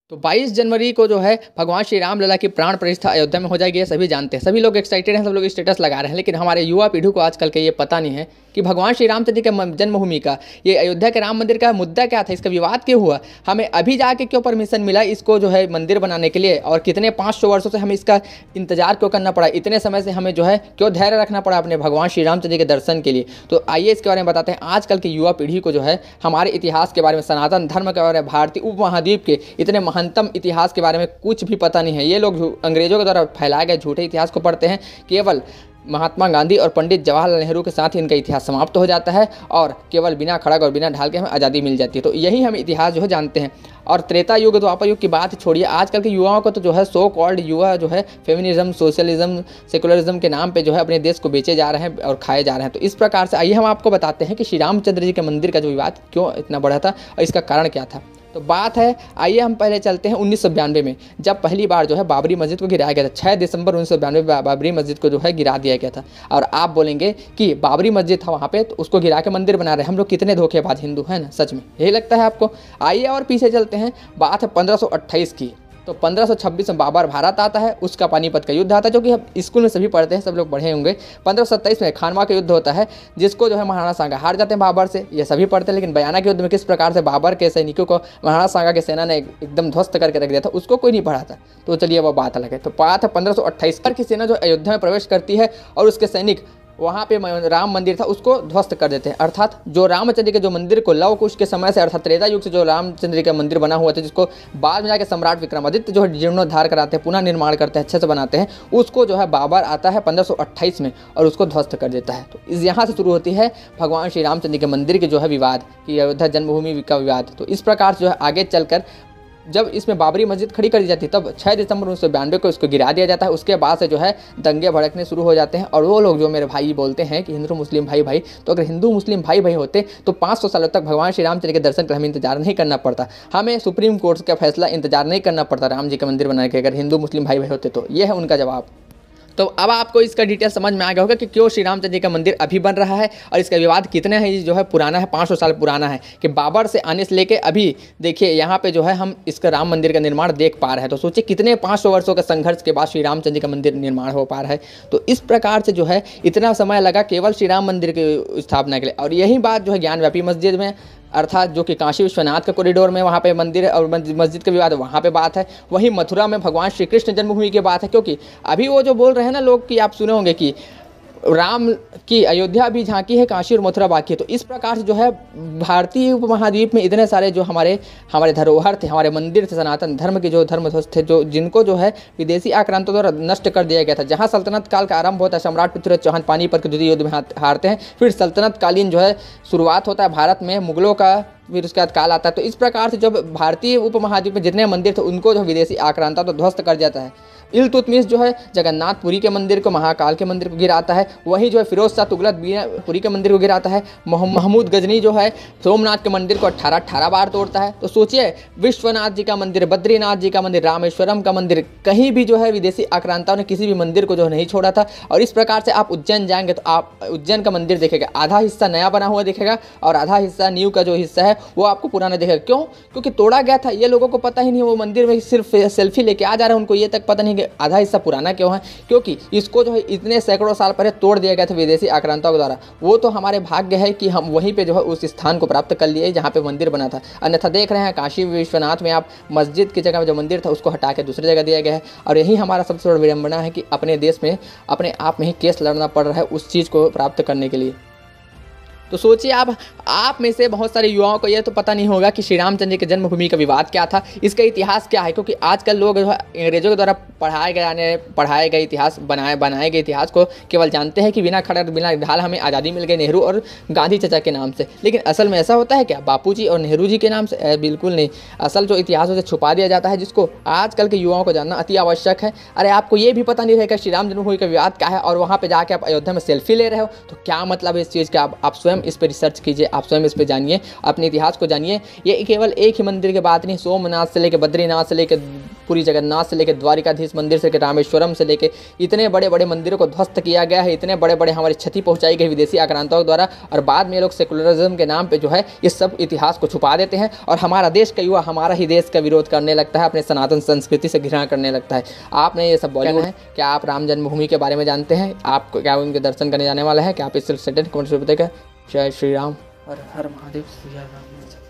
तो 22 जनवरी को जो है भगवान श्री राम लला की प्राण प्रतिष्ठा अयोध्या में हो जाएगी, ये सभी जानते हैं। सभी लोग एक्साइटेड हैं, सब लोग स्टेटस लगा रहे हैं, लेकिन हमारे युवा पीढ़ी को आजकल के ये पता नहीं है कि भगवान श्री रामचंद्र के जन्मभूमि का, ये अयोध्या के राम मंदिर का मुद्दा क्या था, इसका विवाद क्यों हुआ, हमें अभी जाके क्यों परमिशन मिला इसको जो है मंदिर बनाने के लिए, और कितने 500 वर्षों से हमें इसका इंतजार क्यों करना पड़ा, इतने समय से हमें जो है क्यों धैर्य रखना पड़ा अपने भगवान श्री रामचंद्र के दर्शन के लिए। तो आइए इसके बारे में बताते हैं। आजकल की युवा पीढ़ी को जो है हमारे इतिहास के बारे में, सनातन धर्म के बारे में, भारतीय उपमहाद्वीप के इतने महत्तम इतिहास के बारे में कुछ भी पता नहीं है। ये लोग अंग्रेजों के द्वारा फैलाए गए झूठे इतिहास को पढ़ते हैं। केवल महात्मा गांधी और पंडित जवाहरलाल नेहरू के साथ ही इनका इतिहास समाप्त हो जाता है और केवल बिना खड़ग और बिना ढाल के हमें आज़ादी मिल जाती है। तो यही हम इतिहास जो है जानते हैं। और त्रेता युग द्वापर युग की बात छोड़िए, आजकल के युवाओं को तो जो है सो कॉल्ड युवा जो है फेमिनिज्म, सोशलिज्म, सेकुलरिज्म के नाम पे जो है अपने देश को बेचे जा रहे हैं और खाए जा रहे हैं। तो इस प्रकार से आइए हम आपको बताते हैं कि श्री रामचंद्र जी के मंदिर का जो विवाद क्यों इतना बढ़ा था और इसका कारण क्या था। तो बात है, आइए हम पहले चलते हैं 1992 में, जब पहली बार जो है बाबरी मस्जिद को गिराया गया था। 6 दिसंबर 1992 में बाबरी मस्जिद को जो है गिरा दिया गया था। और आप बोलेंगे कि बाबरी मस्जिद था वहाँ पे, तो उसको गिरा के मंदिर बना रहे हैं हम लोग, कितने धोखेबाज हिंदू हैं ना, सच में यही लगता है आपको। आइए और पीछे चलते हैं, बात है 1528 की। तो 1526 में बाबर भारत आता है, उसका पानीपत का युद्ध आता है, जो कि हम स्कूल में सभी पढ़ते हैं, सब लोग पढ़े होंगे। 1527 में खानवा का युद्ध होता है, जिसको जो है महाराणा सांगा हार जाते हैं बाबर से, ये सभी पढ़ते हैं। लेकिन बयाना के युद्ध में किस प्रकार से बाबर के सैनिकों को महाराणा सांगा की सेना ने एकदम ध्वस्त करके रख दिया था, उसको कोई नहीं पढ़ा था। तो चलिए वो बात अलग है। तो बात है 1528 की सेना जो अयोध्या में प्रवेश करती है और उसके सैनिक वहाँ पे राम मंदिर था उसको ध्वस्त कर देते हैं। अर्थात जो रामचंद्र के जो मंदिर को लव कुश के समय से, अर्थात त्रेता युग से जो रामचंद्र का मंदिर बना हुआ था, जिसको बाद में जाकर सम्राट विक्रमादित्य जो है जीर्णोद्धार कराते हैं, पुनः निर्माण करते हैं, अच्छे से बनाते हैं, उसको जो है बाबर आता है 1528 में और उसको ध्वस्त कर देता है। तो इस यहाँ से शुरू होती है भगवान श्री रामचंद्र के मंदिर के जो है विवाद, कि अयोध्या जन्मभूमि का विवाद। तो इस प्रकार से जो है आगे चलकर जब इसमें बाबरी मस्जिद खड़ी कर दी जाती है, तब 6 दिसंबर 1992 को इसको गिरा दिया जाता है। उसके बाद से जो है दंगे भड़कने शुरू हो जाते हैं। और वो लोग जो मेरे भाई बोलते हैं कि हिंदू मुस्लिम भाई भाई, तो अगर हिंदू मुस्लिम भाई भाई होते तो 500 सालों तक भगवान श्री रामचंद्र के दर्शन के हमें इंतजार नहीं करना पड़ता, हमें सुप्रीम कोर्ट का फैसला इंतजार नहीं करना पड़ता राम जी का मंदिर बनाने के, अगर हिंदू मुस्लिम भाई भाई होते तो। ये है उनका जवाब। तो अब आपको इसका डिटेल समझ में आ गया होगा कि क्यों श्री रामचंद्र जी का मंदिर अभी बन रहा है और इसका विवाद कितने है जो है पुराना है, 500 साल पुराना है, कि बाबर से आने से लेके अभी देखिए यहाँ पे जो है हम इसका राम मंदिर का निर्माण देख पा रहे हैं। तो सोचिए कितने 500 वर्षों का संघर्ष के बाद श्री रामचंद्र जी का मंदिर निर्माण हो पा रहा है। तो इस प्रकार से जो है इतना समय लगा केवल श्री राम मंदिर की स्थापना के लिए। और यही बात जो है ज्ञानव्यापी मस्जिद में, अर्थात जो कि काशी विश्वनाथ के कॉरिडोर में वहाँ पे मंदिर और मस्जिद का विवाद, वहाँ पे बात है। वहीं मथुरा में भगवान श्री कृष्ण जन्मभूमि की बात है, क्योंकि अभी वो जो बोल रहे हैं ना लोग कि आप सुने होंगे कि राम की अयोध्या भी झांकी है, काशी और मथुरा बाकी है। तो इस प्रकार से जो है भारतीय उपमहाद्वीप में इतने सारे जो हमारे धरोहर थे, हमारे मंदिर थे, सनातन धर्म के जो धर्मध्वज थे, जो जिनको जो है विदेशी आक्रांतों द्वारा नष्ट कर दिया गया था। जहाँ सल्तनत काल का आरंभ होता है, सम्राट पृथ्वीराज चौहान पानीपत के युद्ध में हारते हैं, फिर सल्तनत कालीन जो है शुरुआत होता है भारत में मुगलों का, फिर उसके बाद काल आता है। तो इस प्रकार से जब भारतीय उपमहाद्वीप में जितने मंदिर थे उनको जो विदेशी आक्रांता तो ध्वस्त कर जाता है। इल्तुतमिश जो है जगन्नाथपुरी के मंदिर को, महाकाल के मंदिर को गिराता है। वहीं जो है फिरोज शाह तुगलक पुरी के मंदिर को गिराता है। महमूद गजनी जो है सोमनाथ के मंदिर को 18 बार तोड़ता है। तो सोचिए विश्वनाथ जी का मंदिर, बद्रीनाथ जी का मंदिर, रामेश्वरम का मंदिर, कहीं भी जो है विदेशी आक्रांताओं ने किसी भी मंदिर को जो नहीं छोड़ा था। और इस प्रकार से आप उज्जैन जाएंगे तो आप उज्जैन का मंदिर देखेगा, आधा हिस्सा नया बना हुआ दिखेगा और आधा हिस्सा न्यू का जो हिस्सा है वो आपको पुराना दिखेगा। क्यों? क्योंकि तोड़ा गया था। ये लोगों को पता ही नहीं, वो मंदिर में सिर्फ सेल्फी लेके आ जा रहे हैं, उनको ये तक पता नहीं कि आधा हिस्सा पुराना क्यों है, क्योंकि इसको जो है इतने सैकड़ों साल पहले तोड़ दिया गया था विदेशी आक्रांताओं के द्वारा। वो तो हमारे भाग्य है कि हम वहीं पे जो है उस स्थान को प्राप्त कर लिए जहाँ पे मंदिर बना था। अन्यथा देख रहे हैं काशी विश्वनाथ में आप मस्जिद की जगह में जो मंदिर था उसको हटा के दूसरी जगह दिया गया है। और यही हमारा सबसे बड़ा विडंबना है कि अपने देश में अपने आप में ही केस लड़ना पड़ रहा है उस चीज़ को प्राप्त करने के लिए। तो सोचिए आप में से बहुत सारे युवाओं को यह तो पता नहीं होगा कि श्री रामचंद्र के जन्मभूमि का विवाद क्या था, इसका इतिहास क्या है। क्योंकि आजकल लोग जो है अंग्रेजों के द्वारा पढ़ाए गए इतिहास, बनाए गए इतिहास को केवल जानते हैं कि बिना खड़ग बिना ढाल हमें आज़ादी मिल गई नेहरू और गांधी चाचा के नाम से। लेकिन असल में ऐसा होता है क्या बापूजी और नेहरू जी के नाम से? बिल्कुल नहीं। असल जो इतिहास उसे छुपा दिया जाता है, जिसको आजकल के युवाओं को जानना अति आवश्यक है। अरे आपको ये भी पता नहीं रहेगा श्री राम जन्मभूमि का विवाद क्या है, और वहाँ पर जाके आप अयोध्या में सेल्फी ले रहे हो, तो क्या मतलब है इस चीज़ का? आप स्वयं इस पर रिसर्च कीजिए, आप स्वयं इस पर जानिए, अपने इतिहास को जानिए। ये केवल एक ही मंदिर की बात नहीं, सोमनाथ से लेकर बद्रीनाथ से लेकर पूरी जगन्नाथ से लेकर द्वारिकाधीश मंदिर से रामेश्वरम से लेकर इतने बड़े बड़े मंदिरों को ध्वस्त किया गया है, इतने बड़े बड़े हमारी क्षति पहुंचाई गई विदेशी आक्रांताओं द्वारा। और बाद में ये लोग सेकुलरिज्म के नाम पे जो है इस सब इतिहास को छुपा देते हैं और हमारा देश का युवा हमारा ही देश का विरोध करने लगता है, अपने सनातन संस्कृति से घृणा करने लगता है। आपने ये सब बॉलीवुड है, क्या आप राम जन्मभूमि के बारे में जानते हैं? आप क्या उनके दर्शन करने जाने वाला है? क्या आप इस कमेंट में बताइएगा। जय श्री राम। हर हर महादेव।